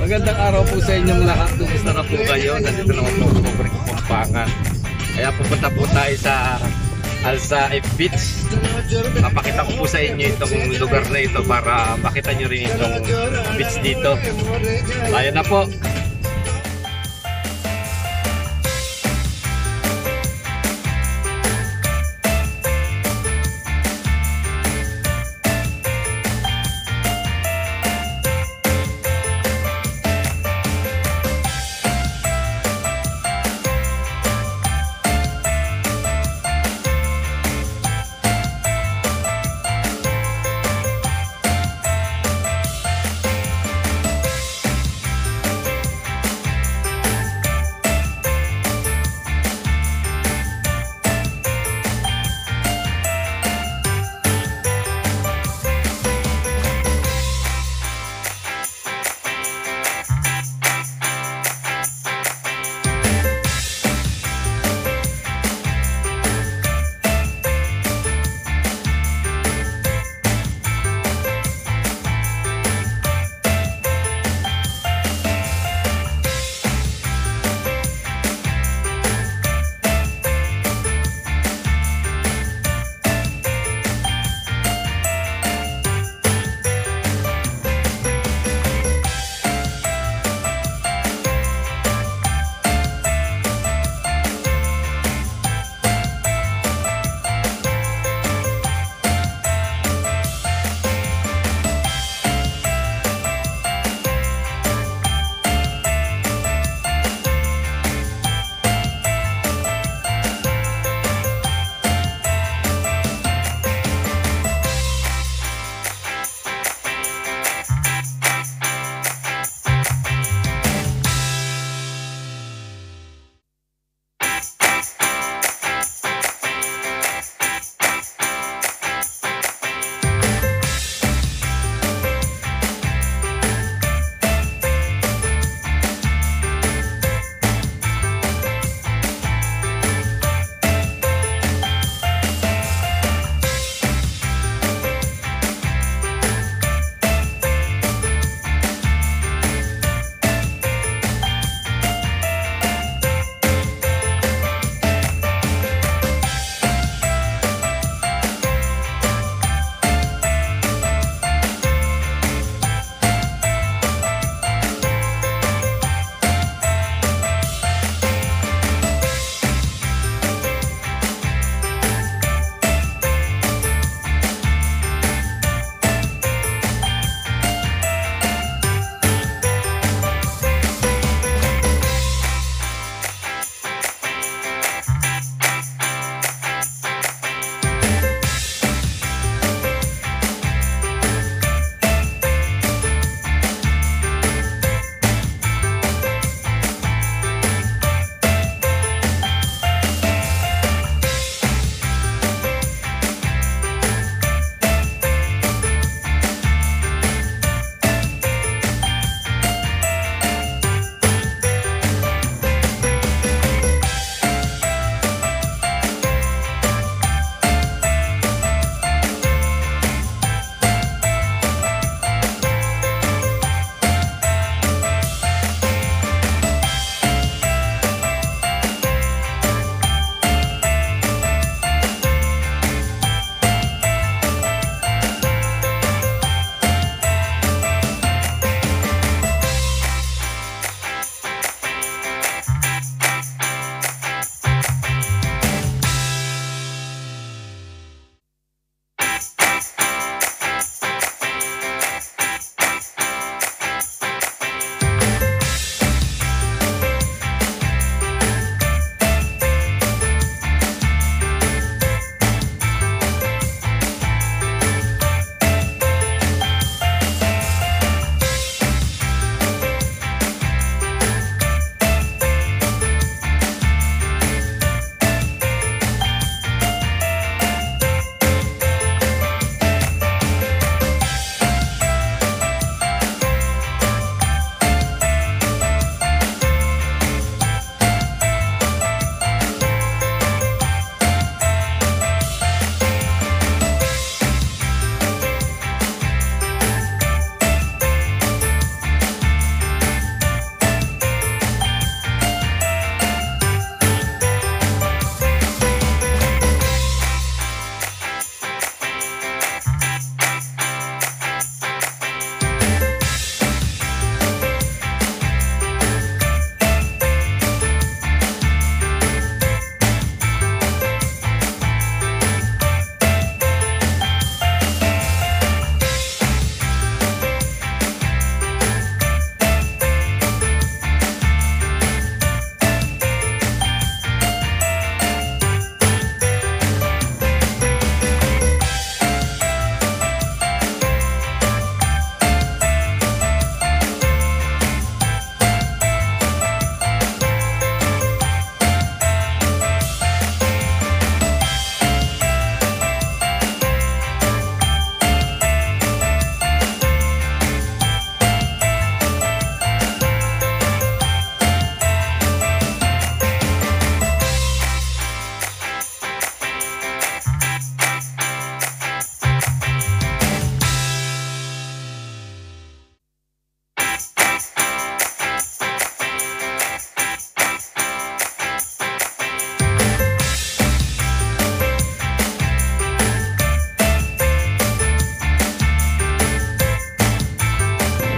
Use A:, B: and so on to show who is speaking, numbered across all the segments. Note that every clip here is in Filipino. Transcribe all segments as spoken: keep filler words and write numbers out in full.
A: Magandang araw po sa inyong lahat. Kumusta na po kayo? Nandito naman po ako sa Kapampangan. Kaya pupunta po tayo sa Alsaif Beach. Papakita ko po sa inyo itong lugar na ito para makita nyo rin itong beach dito. Tayo na po.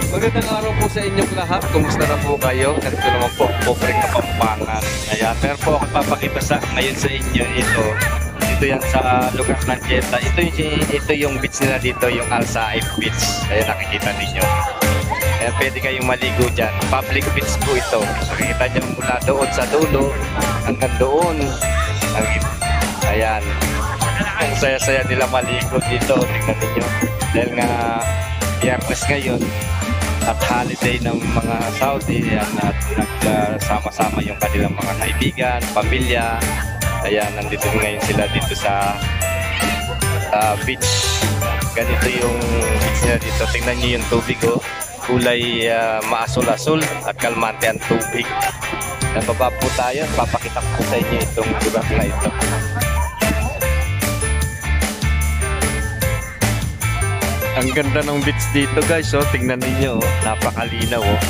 A: Magandang araw po sa inyong lahat. Kumusta na po kayo? Nandito naman po po Pobreng Kapampangan. Ayan, meron po ako papakita sa ngayon sa inyo ito. Ito yan sa lugar ng Jeddah. Ito yung, ito yung beach nila dito, yung Al Saif Beach. Ayan, nakikita ninyo. Ayan, pwede kayong maligo dyan. Public beach po ito. Nakikita nyo mula doon sa dulo hanggang doon. Ayan. Ang saya-saya nila maligo dito. Tingnan ninyo. Dahil nga Biyernes ngayon at holiday ng mga Saudi, ayan, at nagsama-sama yung kanilang mga kaibigan, pamilya. Ayan, nandito ngayon sila dito sa uh, beach. Ganito yung beach nila dito. Tingnan nyo yung tubig, oh. Kulay uh, maasul-asul at kalmante ang tubig. Nababa po tayo. Papakita ko po sa inyo itong lugar na ito. Ang ganda ng beach dito, guys, oh. Tingnan niyo, oh. Napakalinaw, oh.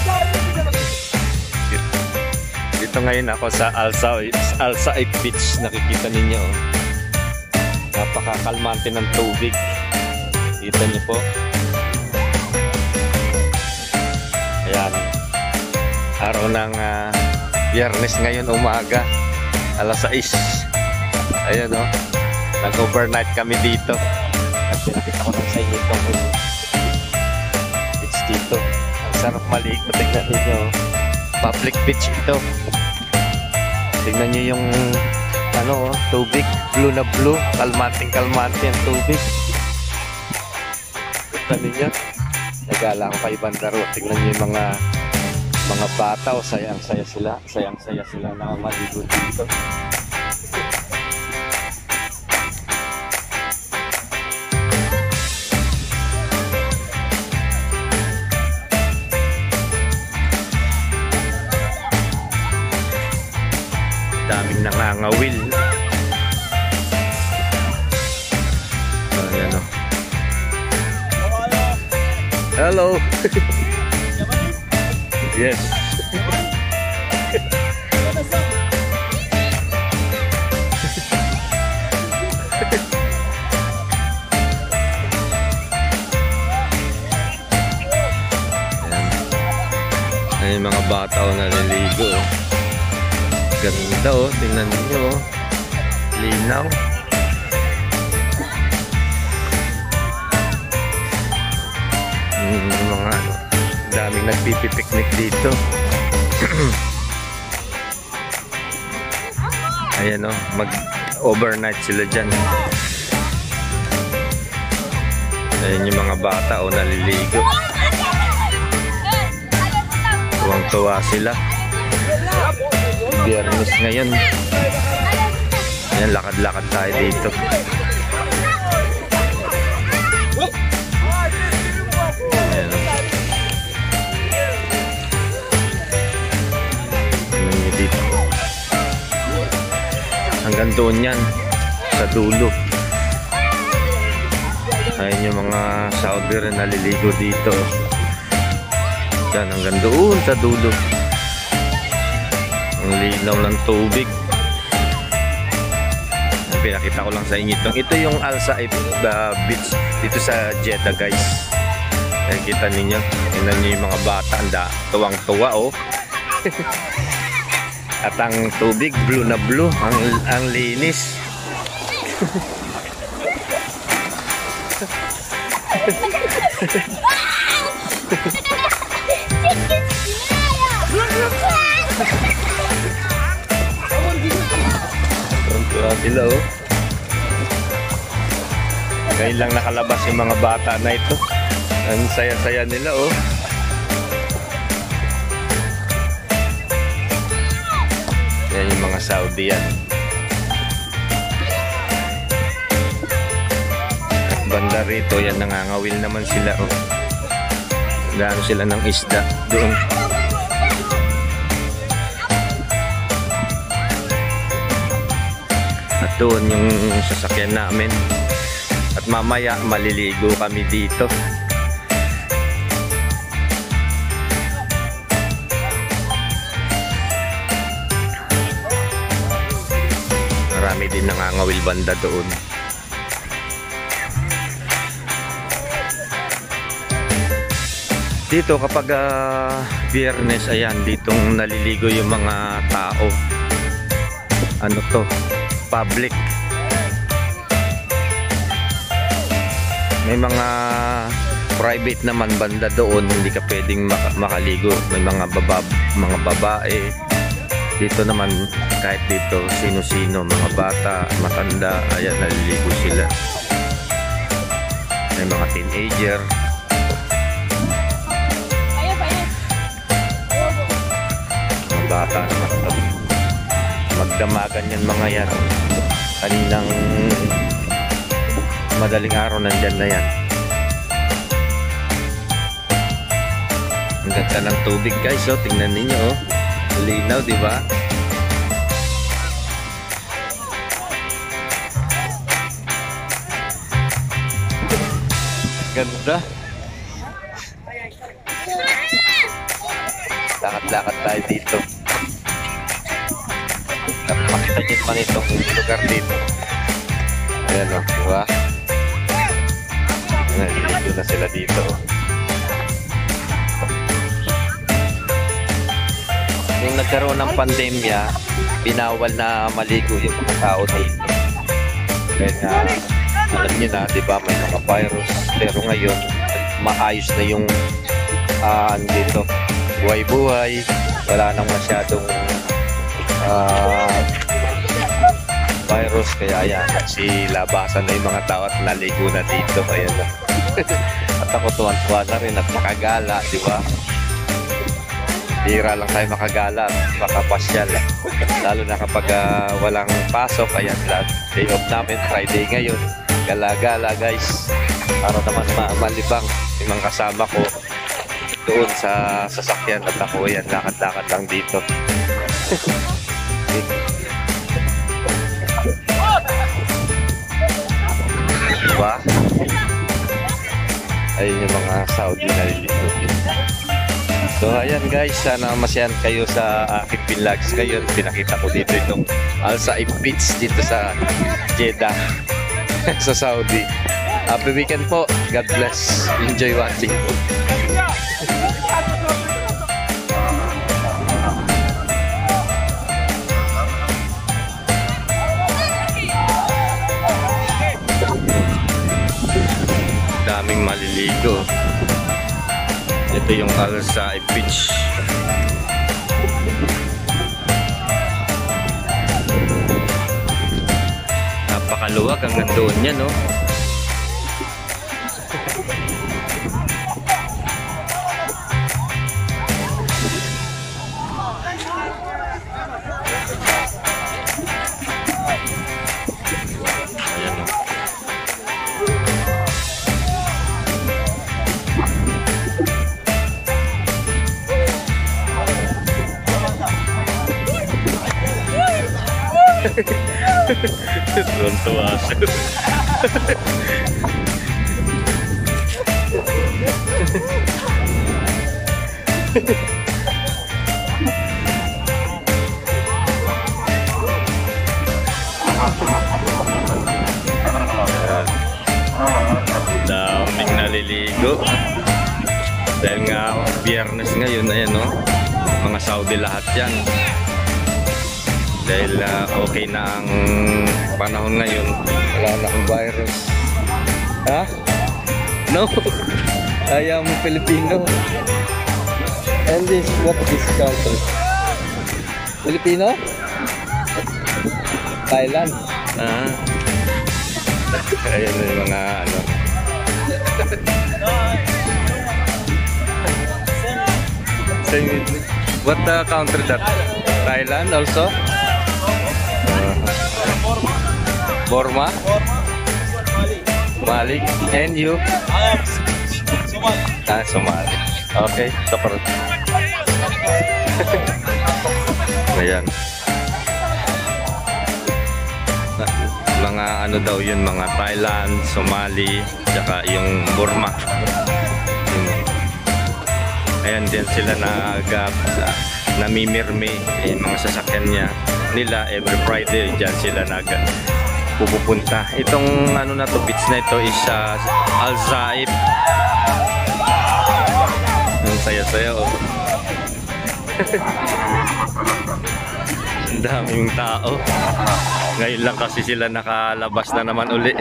A: Dito ngayon ako sa Al Saif, Al Saif Beach. Nakikita niyo, oh. Napakakalmante ng tubig. Kita niyo po. Ayan. Araw ng uh, Biyernes ngayon umaga. alas sais. Ayan, oh. Nag-overnight kami dito. At pinakita ko lang sa inyo itong beach dito. Ang sarap maligo. Tingnan ninyo. Public beach ito. Tingnan nyo yung ano, tubig. Blue na blue. Kalmanting kalmante ang tubig. Tingnan ninyo. Nagala ko kay Bandaro. Tingnan nyo yung mga mga bata. O sayang-saya sila. Sayang-saya sila na maligo dito. Daming nangangawil. Ayan, oh. Hello. Yes. Ayan. Ayan, mga bata o naliligo. Ganda, oh, tingnan niyo, oh. Linaw. Mm, mga ano, daming nagpipipiknik dito. Ayan, oh, mag-overnight sila dyan. Ayan yung mga bata, oh, naliligo. Tuwang-tuwa sila. Biyernes ngayon. Ayan, lakad-lakad tayo dito. Ayan. Ayan dito. Hanggang doon yan. Sa dulo. Ayan yung mga Saudi rin naliligo dito. Yan, hanggang doon sa dulo. Ang linaw ng tubig. Pinakita ko lang sa inyo ito. Ito yung Al Saif uh, Beach dito sa Jeddah, guys. Ayan, kita ninyo. Tingnan nyo yung mga bata. Anda, tuwang-tuwa, oh. At ang tubig, blue na blue. Ang, ang linis. Sila, oh. Ngayon lang nakalabas yung mga bata na ito. Ang saya-saya nila, oh. Yan yung mga Saudi yan. At banda rito, yan nangangawil naman sila, oh. Gaano sila ng isda doon. Doon yung sasakyan namin at mamaya maliligo kami dito. Marami din nangangawil banda doon. Dito kapag uh, Biyernes, ayan, ditong naliligo yung mga tao. Ano to? Public. May mga private naman banda doon, hindi ka pwedeng mak makaligo. May mga baba, mga babae. Dito naman, kahit dito, sino-sino, mga bata, matanda, ayan, naliligo sila. May mga teenager. Mga bata naman. Magdamagan yan mga yan. Kaninang madaling araw nandyan na yan. Ang ganda ng tubig guys, oh. Tingnan ninyo, oh. Linaw, di ba? Ganda. Lakad-lakad tayo dito. Makita nyo naman itong lugar dito. Ayan, o, di ba? Naliligo na sila dito. Nung nagkaroon ng pandemya, binawal na maligo yung mga tao dito. Kaya alam nyo na, di ba, may mga virus. Pero ngayon, maayos na yung uh, dito, buhay-buhay. Wala nang masyadong uh, virus. Kaya ayan, si labasan na yung mga tao at naligo na dito. Ayan na. At ako tuwan-tuwa na rin at makagala, di ba? Hira lang tayo makagala, makapasyal. Lalo na kapag uh, walang pasok. Ayan, day off namin, Friday ngayon. Gala-gala guys, para naman malibang yung mga kasama ko doon sa sasakyan at ako yan, lakad-lakad lang dito. Diba? Ayun yung mga Saudi na dito. So ayan guys, sana masyahan kayo sa aking vlogs ngayon. Pinakita ko dito itong Al Saif Beach dito sa Jeddah sa Saudi. Happy weekend po. God bless. Enjoy watching. Daming maliligo. Ito yung Al Saif Beach. Napakaluwag hanggang doon yan, no? Ayan, no? Tuwan-tuwa siya. Daming naliligo. Dahil nga Biyernes ngayon, ayan, no? Mga Saudi lahat yan. Dahil uh, okay na ang panahon ngayon, wala na akong virus. Ha? No? I am Filipino. And this, what is this country? Filipino? Thailand. Ah. Ayan na yung mga ano. What uh, country that? Thailand also? Burma? Mali. And you?
B: I am Somali.
A: Ah, Somali. Okay, super. Ayan. Mga ano daw yun, mga Thailand, Somali, tsaka yung Burma. Ayan din sila nag uh, namimirmi yung mga sasakyan niya nila every Friday. Diyan sila nag pupunta. Itong ano na to, beach na ito is uh, Al Saif. saya-saya oh. Ang daming tao. Ngayon lang kasi sila nakalabas na naman uli.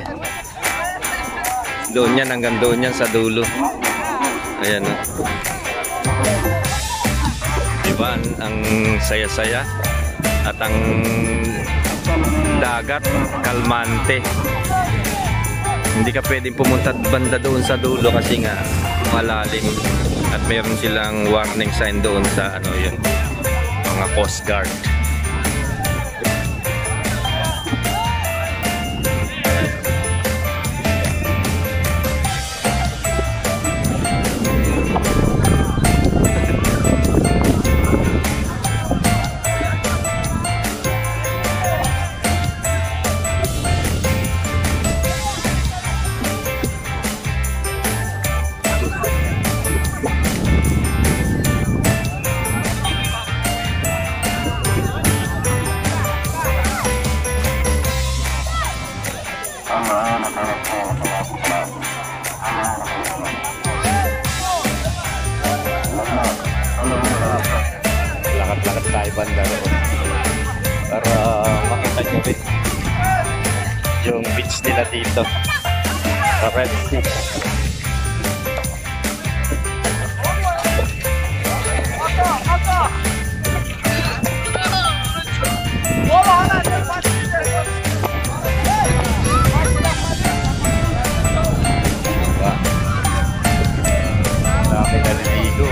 A: Doon yan, hanggang doon yan sa dulo. Ayan o. Diba, ang, ang saya-saya. At ang dagat, kalmante. Hindi ka pwedeng pumunta banda doon sa dulo kasi nga malalim. At mayroon silang warning sign doon sa ano yun, mga Coast Guard. Lakad-lakad tayo banda ron para makita nyo rin yung beach nila dito sa Red Sea. Dami naliligo.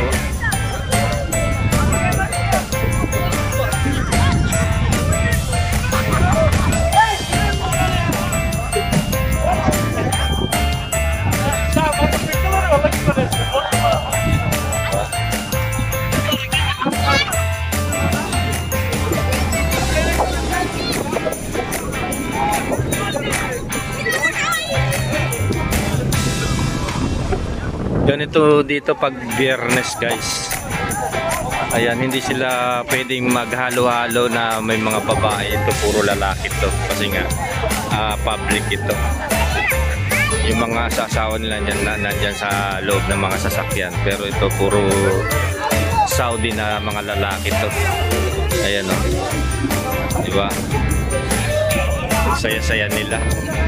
A: Ganito dito pag Biyernes guys. Ayan, hindi sila pwedeng maghalo-halo na may mga babae. Ito puro lalaki to kasi nga uh, public ito. Yung mga sasawa nila dyan, na, nandyan sa loob ng mga sasakyan. Pero ito puro Saudi na mga lalaki to. Ayan o, diba? Saya-saya nila.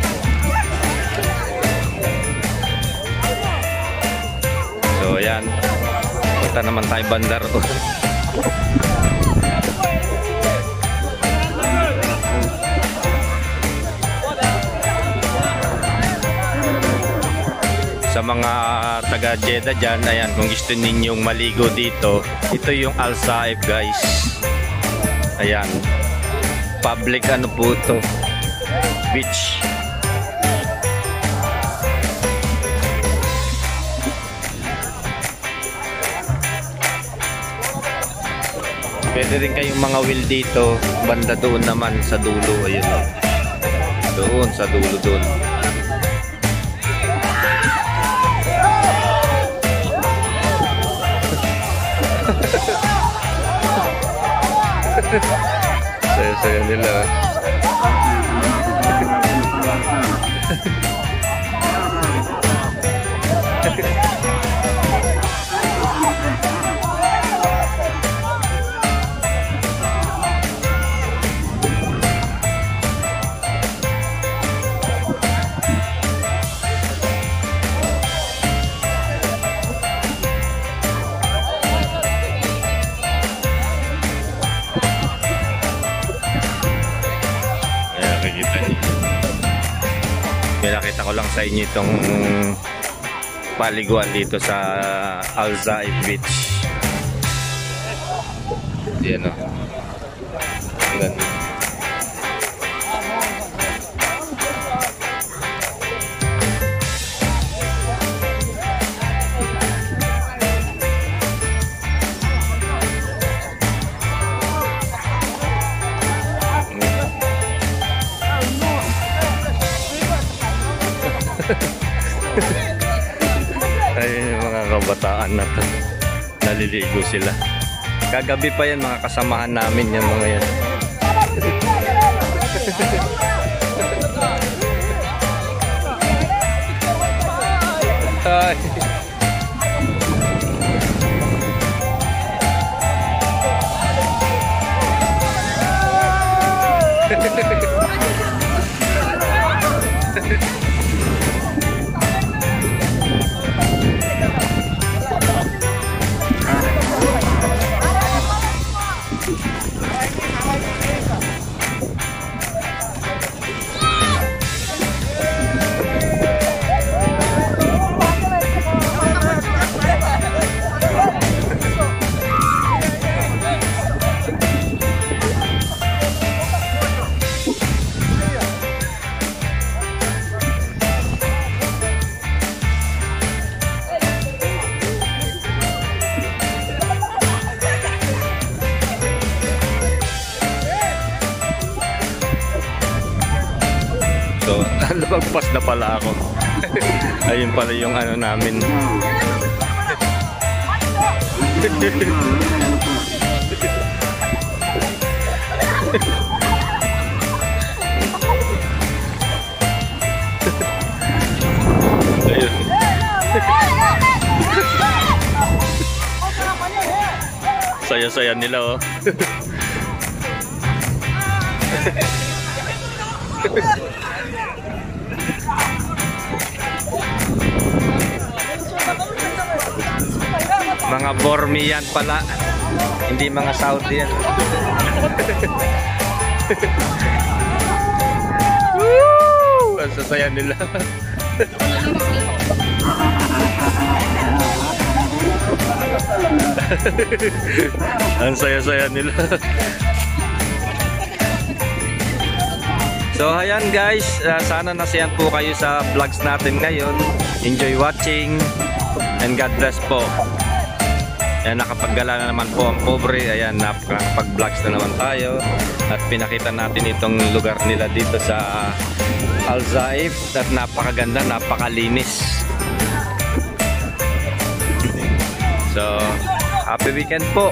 A: So ayan, punta naman tayo bandar. Sa mga taga Jeddah dyan, ayan, kung gusto ninyong maligo dito, ito yung Al Saif guys. Ayan, public ano po ito, beach. Pwede rin kayong mga wheel dito, banda doon naman sa dulo, ayun o. Doon, sa dulo doon. Saya-saya nila. Pinakita ko lang sa inyo itong paliguan dito sa Al Saif Beach. Yan o. Yan. Ayun yung mga kabataan na to, naliligo sila. Kagabi pa yan, mga kasamahan namin yan mga yan. Ay. Nakapagpas na pala ako. Ayun pala yung ano namin. Ayun. Saya-saya nila oh. Mga Bormian pala, hindi mga Saudi yan. Woo! Ang sasaya nila. Ang saya-saya nila. So ayan guys, uh, sana nasiyahan po kayo sa vlogs natin ngayon. Enjoy watching and God bless po. Ayan, nakapaggala na naman po ang pobre. Ayan, nakapag-vlogs na naman tayo. At pinakita natin itong lugar nila dito sa Al Zaif. At napakaganda, napakalinis. So, happy weekend po.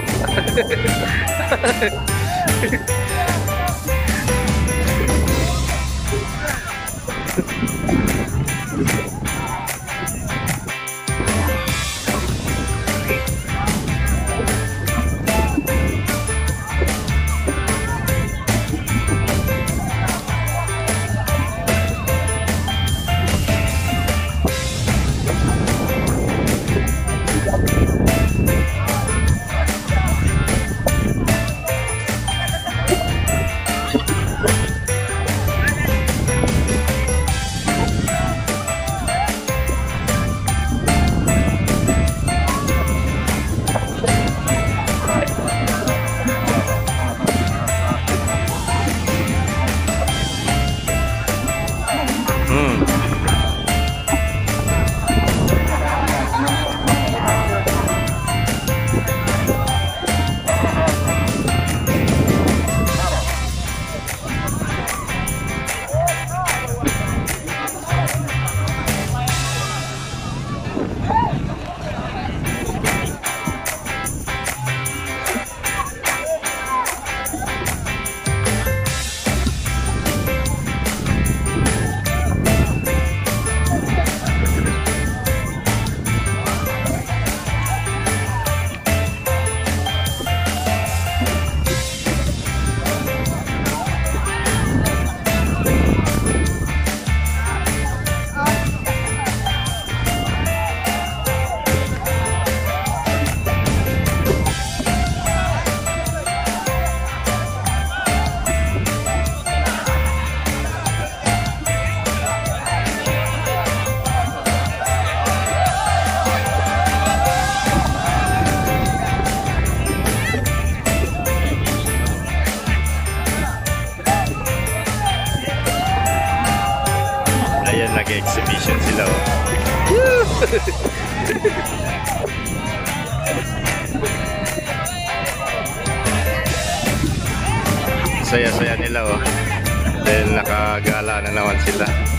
A: Ayan, nag-exhibition sila oh. Saya-saya nila oh. Dahil nakagala na naman sila.